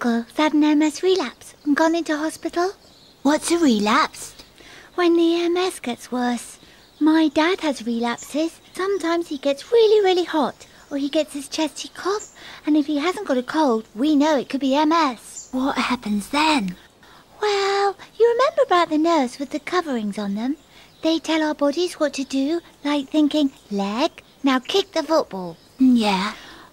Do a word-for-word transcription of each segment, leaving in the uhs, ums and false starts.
uncle's had an M S relapse and gone into hospital. What's a relapse? When the M S gets worse. My dad has relapses. Sometimes he gets really, really hot, or he gets his chesty cough, and if he hasn't got a cold, we know it could be M S. What happens then? Well, you remember about the nerves with the coverings on them? They tell our bodies what to do, like thinking, leg, now kick the football. Yeah.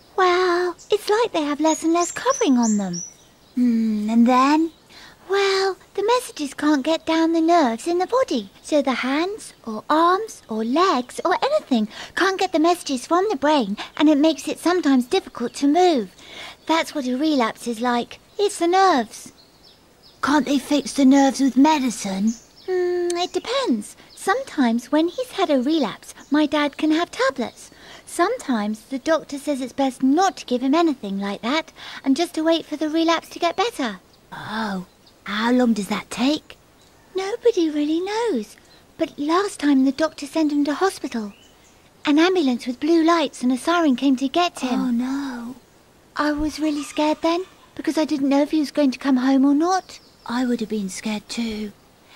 Well, it's like they have less and less covering on them. Hmm, and then? Well, the messages can't get down the nerves in the body, so the hands or arms or legs or anything can't get the messages from the brain, and it makes it sometimes difficult to move. That's what a relapse is like. It's the nerves. Can't they fix the nerves with medicine? Hmm, it depends. Sometimes when he's had a relapse, my dad can have tablets. Sometimes the doctor says it's best not to give him anything like that and just to wait for the relapse to get better. Oh, how long does that take? Nobody really knows. But last time the doctor sent him to hospital. An ambulance with blue lights and a siren came to get him. Oh, no. I was really scared then, because I didn't know if he was going to come home or not. I would have been scared too.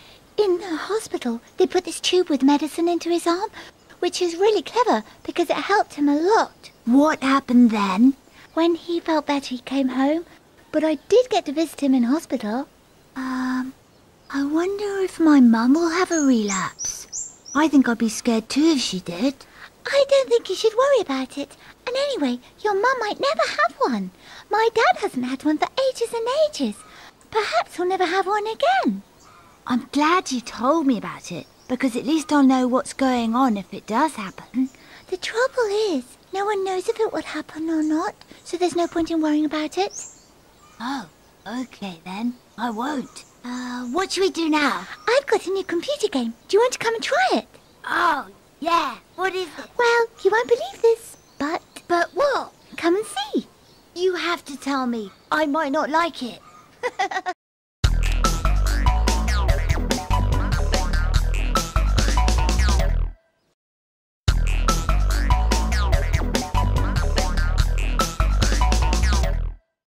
In the hospital, they put this tube with medicine into his arm, which is really clever because it helped him a lot. What happened then? When he felt better, he came home, but I did get to visit him in hospital. Um, I wonder if my mum will have a relapse. I think I'd be scared too if she did. I don't think you should worry about it. And anyway, your mum might never have one. My dad hasn't had one for ages and ages. Perhaps he'll never have one again. I'm glad you told me about it, because at least I'll know what's going on if it does happen. The trouble is, no one knows if it will happen or not, so there's no point in worrying about it. Oh, okay then. I won't. Uh, what should we do now? I've got a new computer game. Do you want to come and try it? Oh, yeah. What is it? Well, you won't believe this, but... But what? Come and see. You have to tell me. I might not like it.